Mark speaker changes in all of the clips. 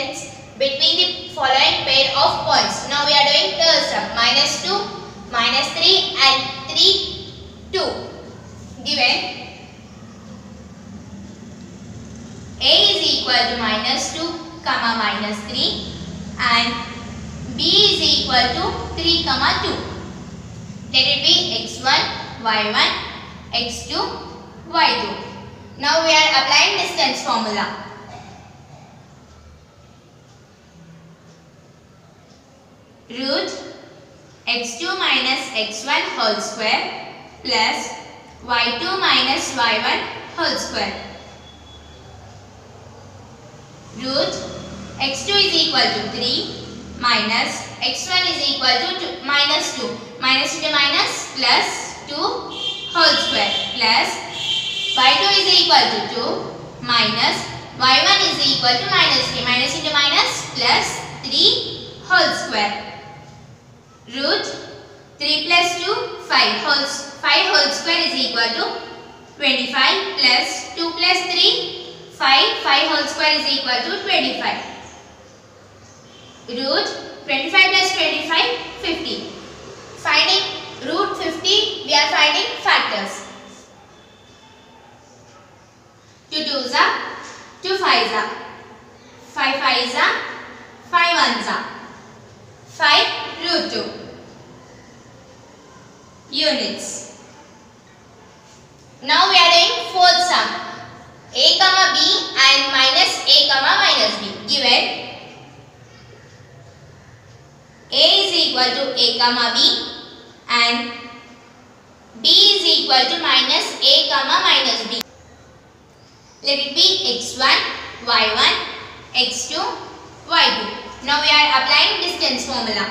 Speaker 1: distance between the following pair of points. Now we are doing third sum. -2, -3 and 3, 2. Given A is equal to -2, -3 and B is equal to 3, 2. Let it be x1, y1, x2, y2. Now we are applying distance formula. Root x2 minus x1 whole square plus y2 minus y1 whole square. Root x2 is equal to 3 minus x1 is equal to minus 2. Minus into minus plus 2 whole square plus y2 is equal to 2 minus y1 is equal to minus 3. Minus into minus plus 3 whole square. Root 3 plus 2, 5 whole square is equal to 25 plus 2 plus 3, 5 whole square is equal to 25. Root 25 plus 25, 50. Finding root 50, we are finding factors. 2 2s are 2 5s are 5 5s are 5 1s are 5 root 2. Units. Now we are doing fourth sum. A comma B and minus A comma minus B. Given A is equal to A comma B and B is equal to minus A comma minus B. Let it be x1, y1, x2, y2. Now we are applying distance formula.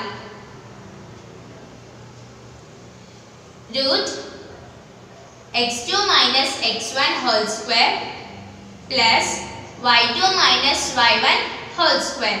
Speaker 1: Root x2 minus x1 whole square plus y2 minus y1 whole square.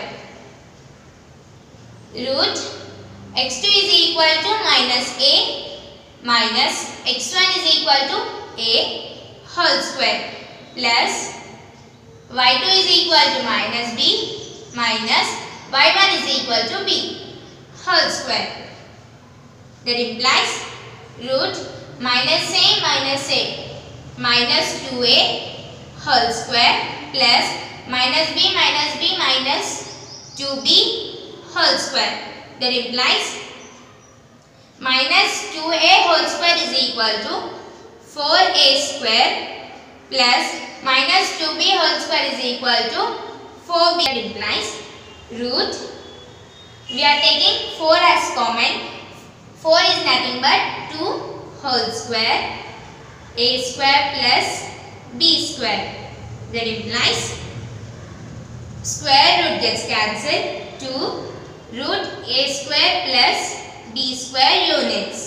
Speaker 1: Root x2 is equal to minus a minus x1 is equal to a whole square plus y2 is equal to minus b minus y1 is equal to b whole square. That implies root minus a minus 2a whole square plus minus b minus 2b whole square. That implies minus 2a whole square is equal to 4a square plus minus 2b whole square is equal to 4b. That implies root, we are taking 4 as common. 4 is nothing but 2 whole square a square plus b square. That implies square root gets cancelled. 2 root a square plus b square units.